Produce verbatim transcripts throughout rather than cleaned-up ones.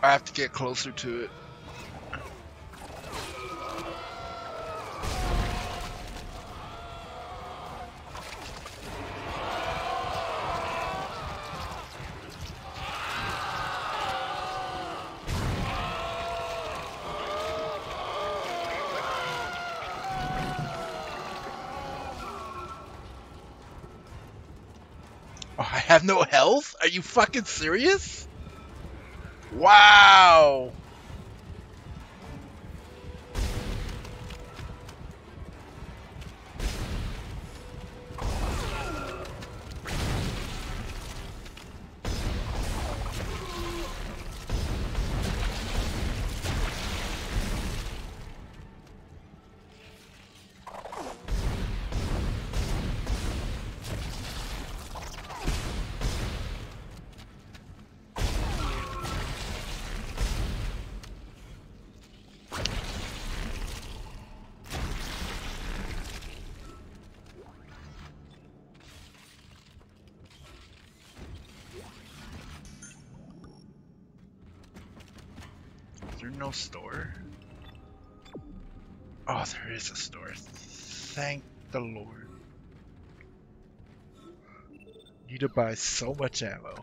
I have to get closer to it. Oh, I have no health? Are you fucking serious? Wow! Is there no store? Oh, there is a store. Thank the Lord. Need to buy so much ammo.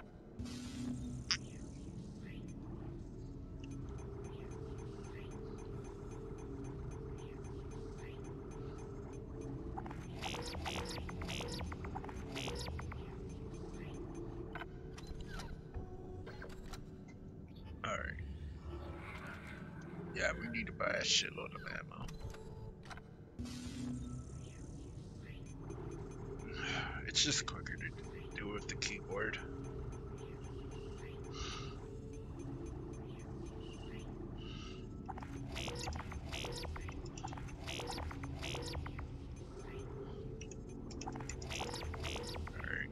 Alright. Yeah, we need to buy a shitload of ammo. It's just quicker to do it with the keyboard. Alright.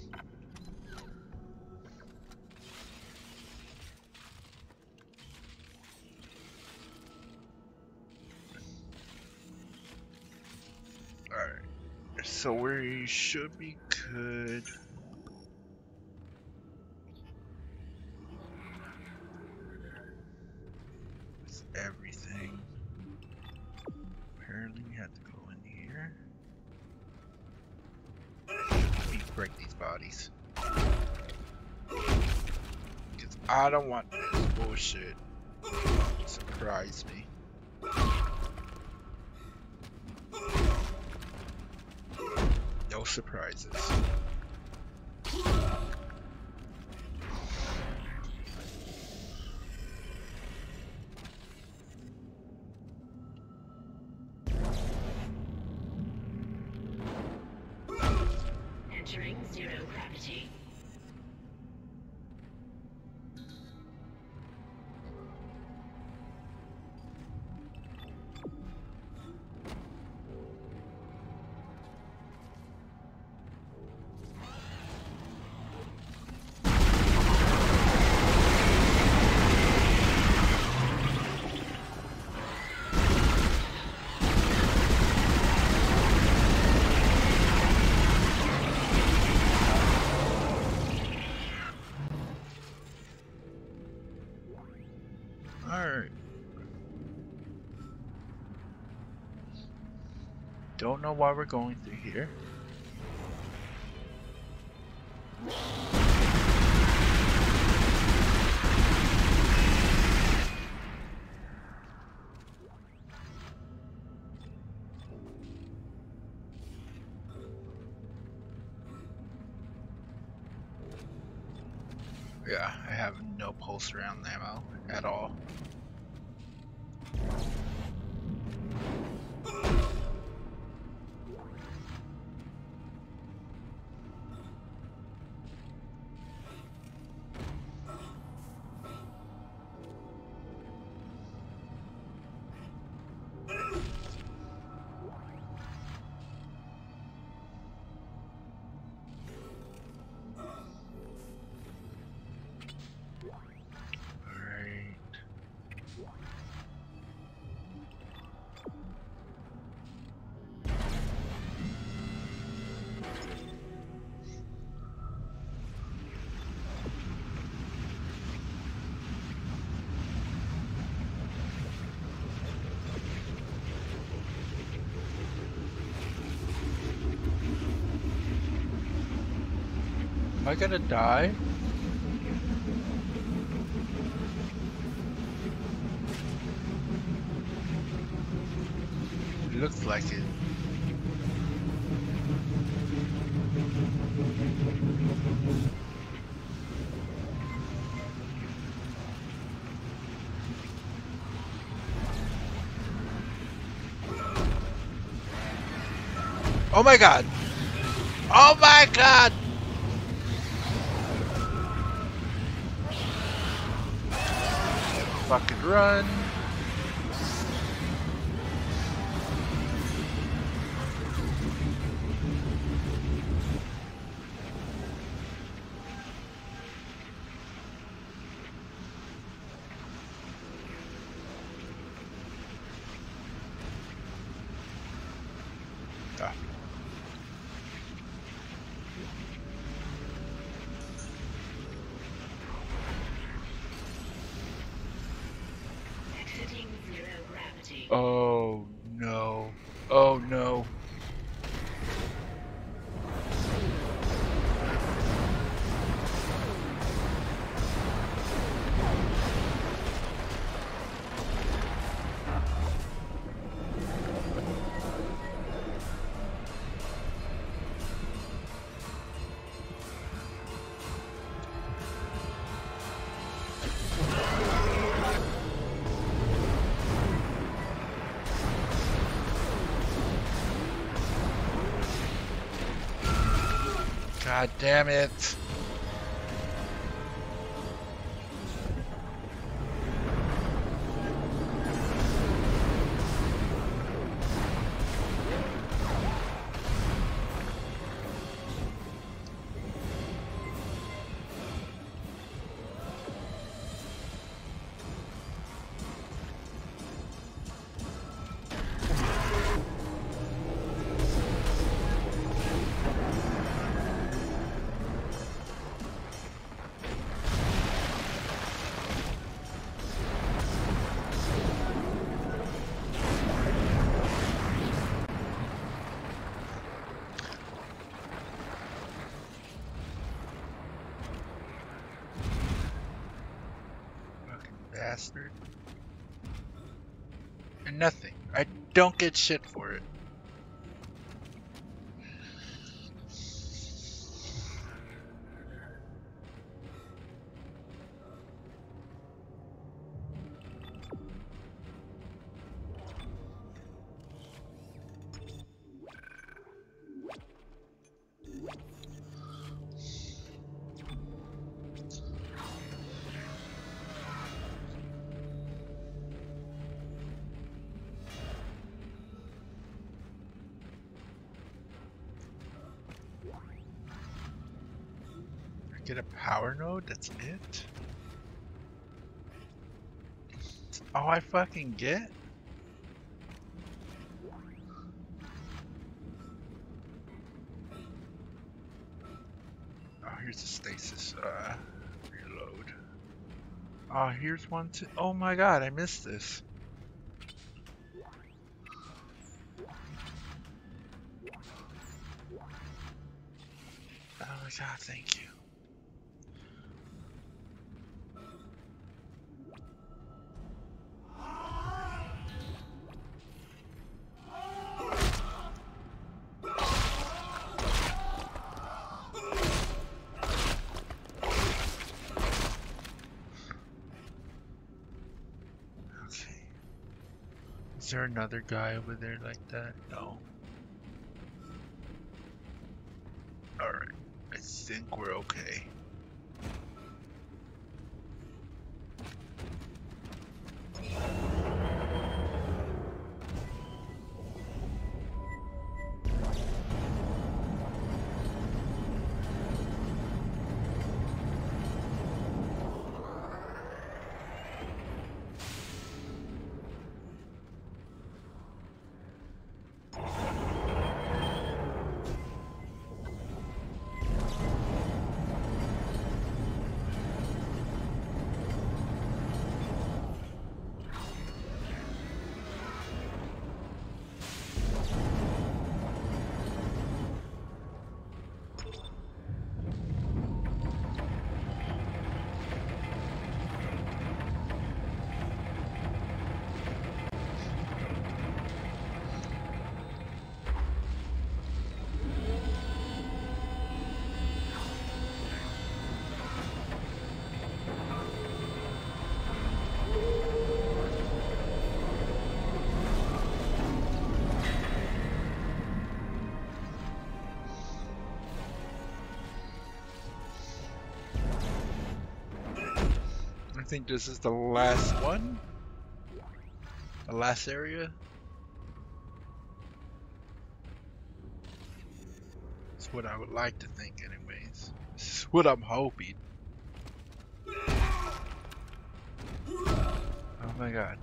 Alright. So we should be good. With everything. Apparently we have to go in here. Let me break these bodies. Because I don't want this bullshit. Surprise me. No surprises. Entering zero gravity. Alright. Don't know why we're going through here. Yeah, I have no pulse round ammo at all. Am I gonna die? It looks like it. Oh my god! Oh my god! Fucking run! Ah. Exiting zero gravity. Oh no. Oh no. God damn it. Bastard. And nothing. I don't get shit for it. Get a power node? That's it? That's all I fucking get? Oh, here's the stasis. Uh, reload. Oh, here's one too. Oh my god, I missed this. Oh my god, thank you. Is there another guy over there like that? No. Alright. I think we're okay. I think this is the last one. The last area. That's what I would like to think anyways. This is what I'm hoping. Oh my god.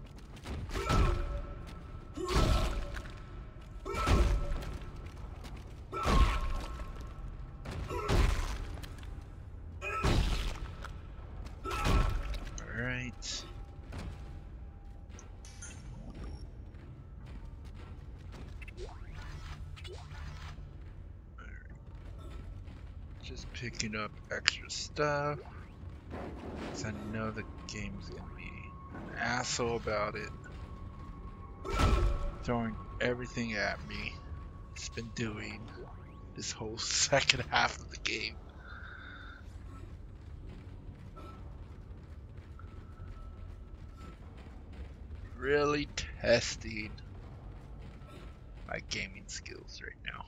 Alright. Just picking up extra stuff. Because I know the game's gonna be an asshole about it. Throwing everything at me. It's been doing this whole second half of the game. Really testing my gaming skills right now.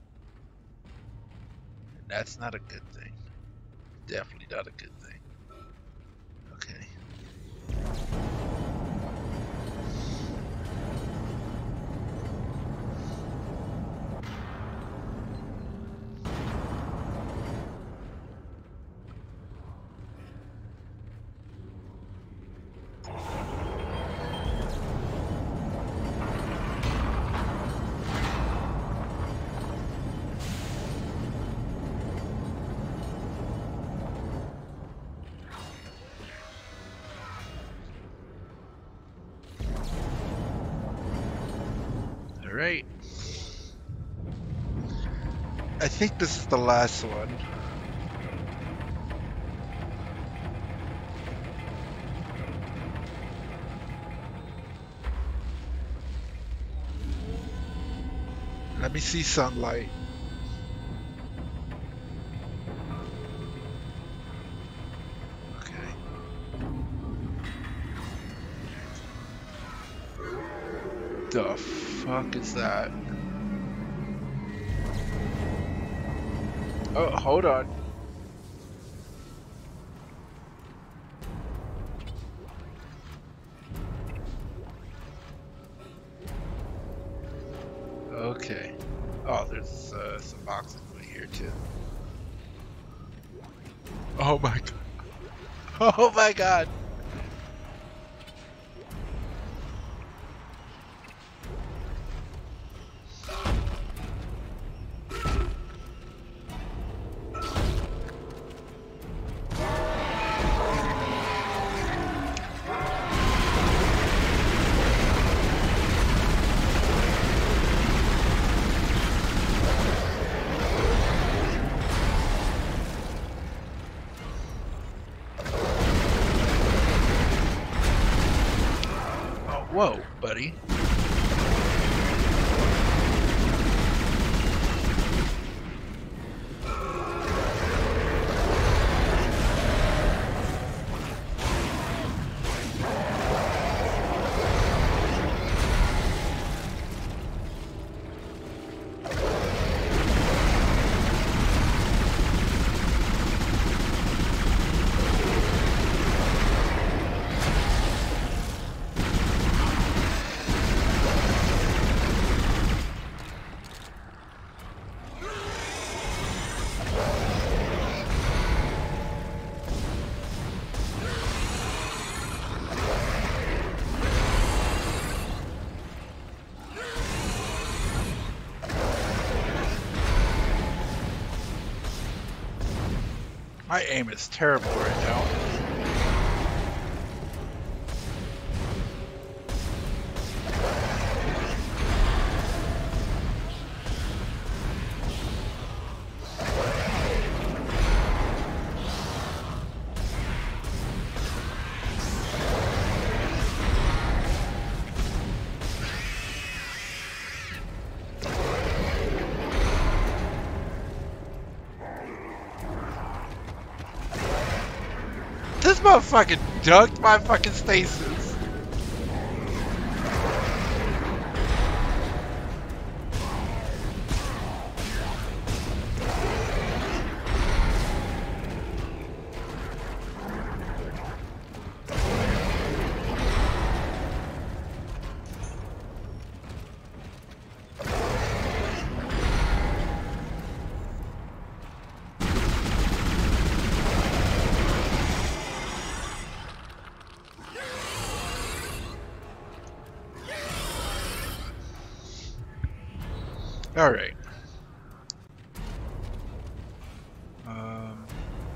And that's not a good thing. Definitely not a good thing. Okay. Alright. I think this is the last one. Let me see sunlight. Okay. The fuck is that? Oh, hold on. Okay. Oh, there's uh, some boxes over here too. Oh my god. Oh my god. Whoa, buddy. My aim is terrible right now. This motherfucker dunked my fucking stasis. All right. Um.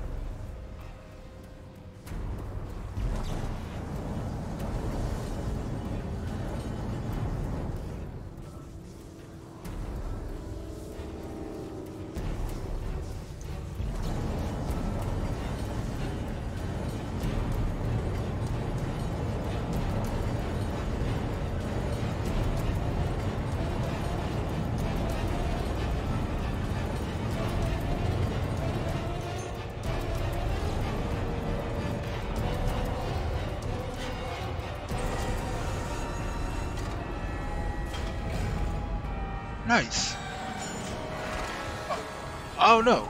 Nice. Oh, oh no.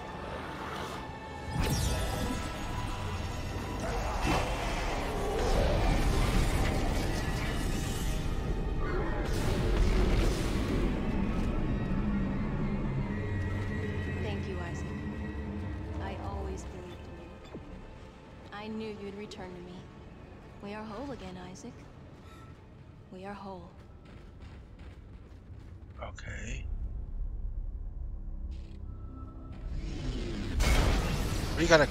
Thank you, Isaac. I always believed in you. I knew you'd return to me. We are whole again, Isaac. We are whole. Okay. We gotta go.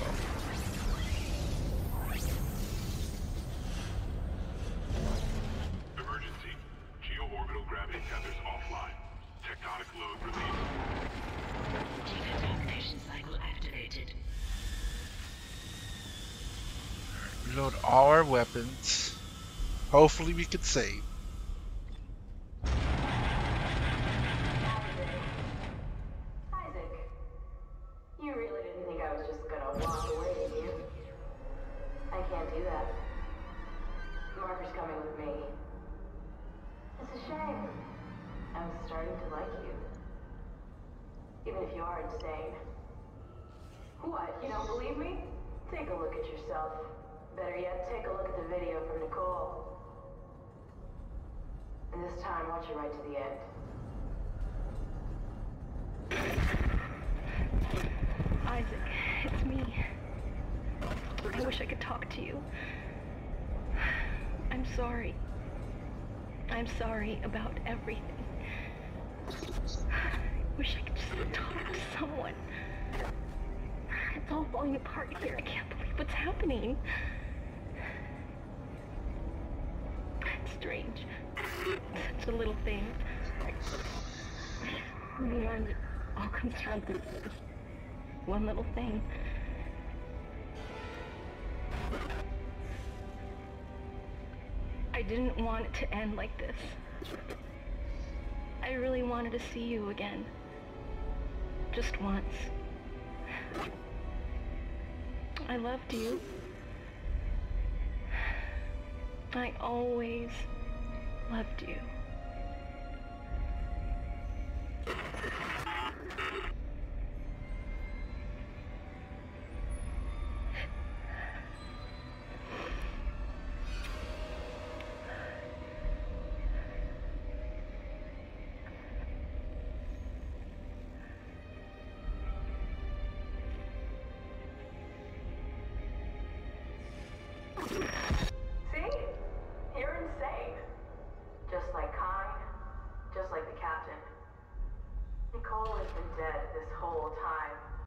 Emergency. Geo-orbital gravity tethers offline. Tectonic load released. Decontamination cycle activated. Reload all our weapons. Hopefully we can save. Isaac, you really didn't think I was just gonna walk away, did you? I can't do that. Marker's coming with me. It's a shame. I'm starting to like you. Even if you are insane. What, you don't believe me? Take a look at yourself. Better yet, take a look at the video from Nicole. And this time, watch it right to the end. Isaac, it's me. I wish I could talk to you. I'm sorry. I'm sorry about everything. I wish I could just talk to someone. It's all falling apart here. I can't believe what's happening. It's strange. Such a little thing. In the end, it all comes down to this one little thing. I didn't want it to end like this. I really wanted to see you again. Just once. I loved you. I always loved you.